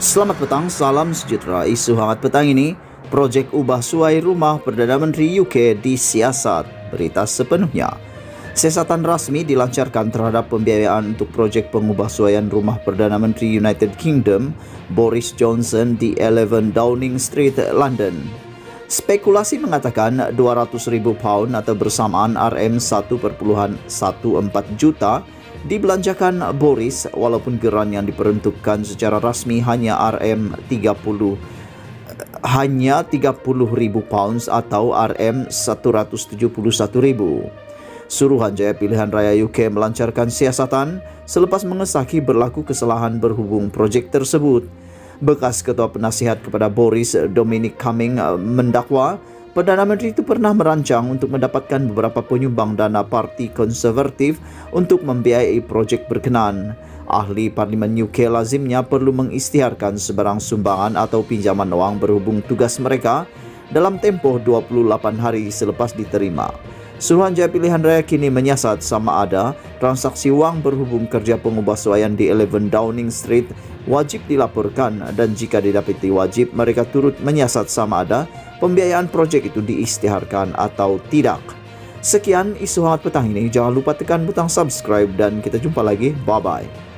Selamat petang, salam sejahtera. Isu hangat petang ini, projek ubah suai rumah Perdana Menteri UK disiasat. Berita sepenuhnya. Siasatan rasmi dilancarkan terhadap pembiayaan untuk projek pengubah suaian rumah Perdana Menteri United Kingdom, Boris Johnson di 11 Downing Street, London. Spekulasi mengatakan £200,000 atau bersamaan RM1,14 juta dibelanjakan Boris, walaupun geran yang diperuntukkan secara rasmi hanya £30,000 atau RM171,000. Suruhanjaya Pilihan Raya UK melancarkan siasatan selepas mengesaki berlaku kesalahan berhubung projek tersebut. Bekas Ketua Penasihat kepada Boris, Dominic Cumming, mendakwa Perdana Menteri itu pernah merancang untuk mendapatkan beberapa penyumbang dana Parti Konservatif untuk membiayai projek berkenaan. Ahli Parlimen UK lazimnya perlu mengisytiharkan sebarang sumbangan atau pinjaman wang berhubung tugas mereka dalam tempoh 28 hari selepas diterima. Suruhanjaya Pilihan Raya kini menyiasat sama ada transaksi wang berhubung kerja pengubahsuaian di 11 Downing Street wajib dilaporkan, dan jika didapati wajib, mereka turut menyiasat sama ada pembiayaan projek itu diisytiharkan atau tidak. Sekian isu hangat petang ini. Jangan lupa tekan butang subscribe dan kita jumpa lagi. Bye-bye.